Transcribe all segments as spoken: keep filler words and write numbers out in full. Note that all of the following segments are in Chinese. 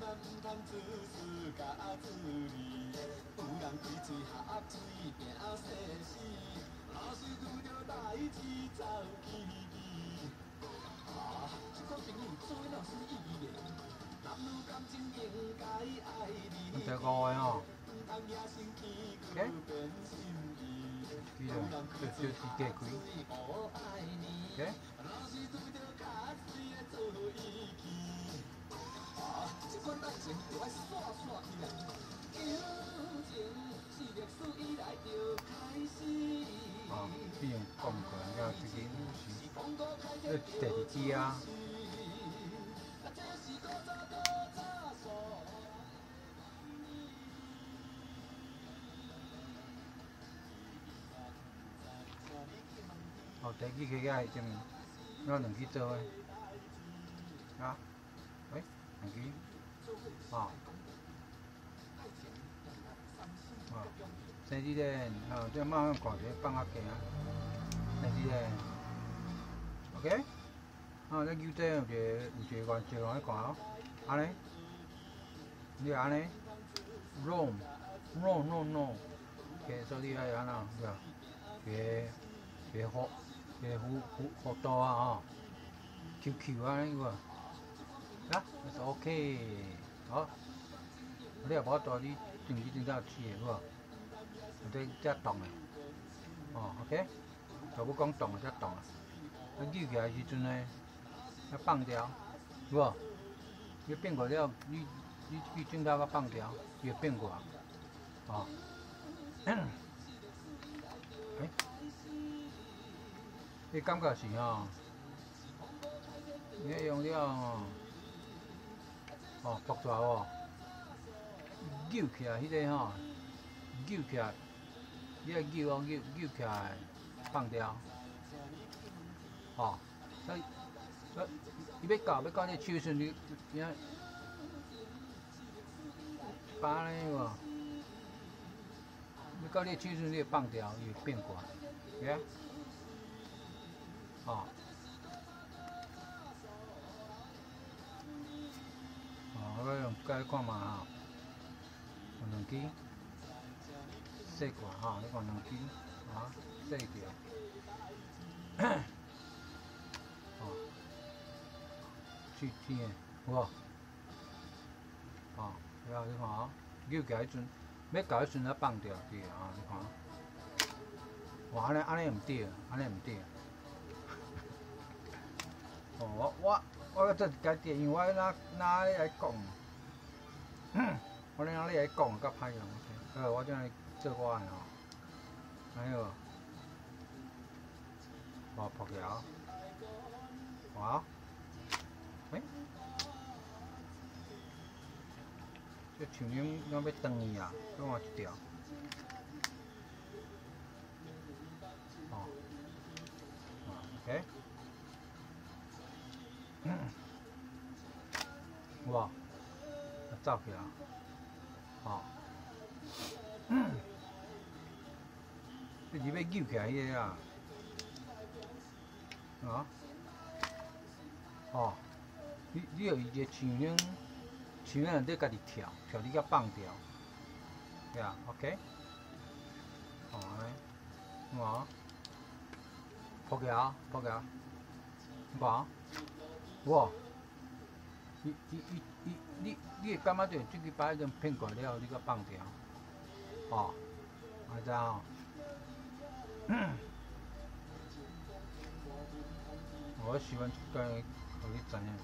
你再五个吼 ，OK， 几了，就就几加几 ，OK。啊，比用讲过，了这个是，呃，第二支啊。哦，第二支起个是啥物？我两支做诶，啊，喂，两支，哦。 哦，生日咧，哦，即慢慢看者放较近啊。生日咧 ，OK。哦，咱右底有一个有一个原则互你看哦，安尼，你安尼 ，wrong no no no，OK， 所以你爱安怎对啊？别别弧别弧弧弧度啊吼 ，Q Q 安尼有无？啊 ，that's OK， 好，你也无大你定期定到试有无？有这这动诶，哦 ，OK， 就要讲动才动啊。啊，举起来时阵呢，要放掉，有无？你变过了，你你去正头甲放掉，伊会变过啊，哦。哎，你感觉是吼？你用了吼，哦，爆出来无？扭起来迄个吼，扭起来，你爱扭哦，扭扭起来，放掉，哦，所以所以，伊要到要到你手时，你你啊，把呢有无？要到你手时，你会放掉，伊会变过来，对啊，哦。 哦，我用解看嘛吼，有两支，试过吼，你看两支，啊，试着，哦，去天的，有无？哦，了你看哦，扭起来迄阵，要搞迄阵才放掉，对啊，你看。哇，安尼安尼毋对，安尼毋对。哦，我我我做家己，因为我哪哪咧来讲。 我咧哪里来讲较歹用 ，OK， 好，我怎来做我诶吼，安尼无？哦，破条，哇，诶，这树荫要要断去啊，再换一条，哦，哦 ，OK， 有无？走起来。 哦，你要扭起来迄个啊，啊，哦，你你有一个树荫，树荫你家己跳，跳你甲放掉，对啊 ，OK， 哦，安尼，有无？扑起来，扑起来，有无？有无？伊伊伊伊，你你会感觉到即个把迄种骗过了，你甲放掉，哦，安知影？我喜欢甲互你知影。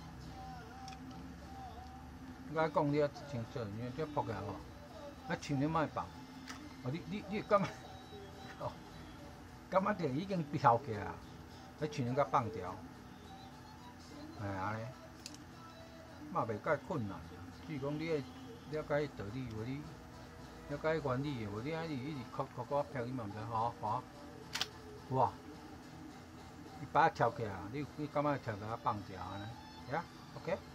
我讲你要清楚，因为这扑起来吼，啊树林莫放，哦你你你会感觉，哦，感觉到已经跳起来，啊树林甲放掉，哎安尼。 嘛袂介困难，只是讲你爱了解道理，无你了解原理，无你安尼一直哭哭哭飘，你嘛毋知好好，有无？伊把它跳起来，你你感觉跳起来放掉安尼，呀 ，OK。